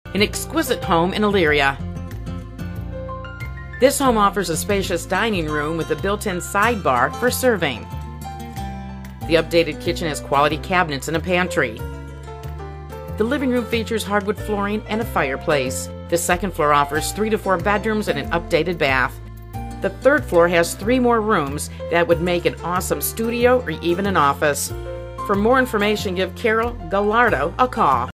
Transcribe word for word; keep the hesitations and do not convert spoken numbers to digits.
an exquisite home in Elyria. This home offers a spacious dining room with a built-in sidebar for serving. The updated kitchen has quality cabinets and a pantry. The living room features hardwood flooring and a fireplace. The second floor offers three to four bedrooms and an updated bath. The third floor has three more rooms that would make an awesome studio or even an office. For more information, give Carol Gallardo a call.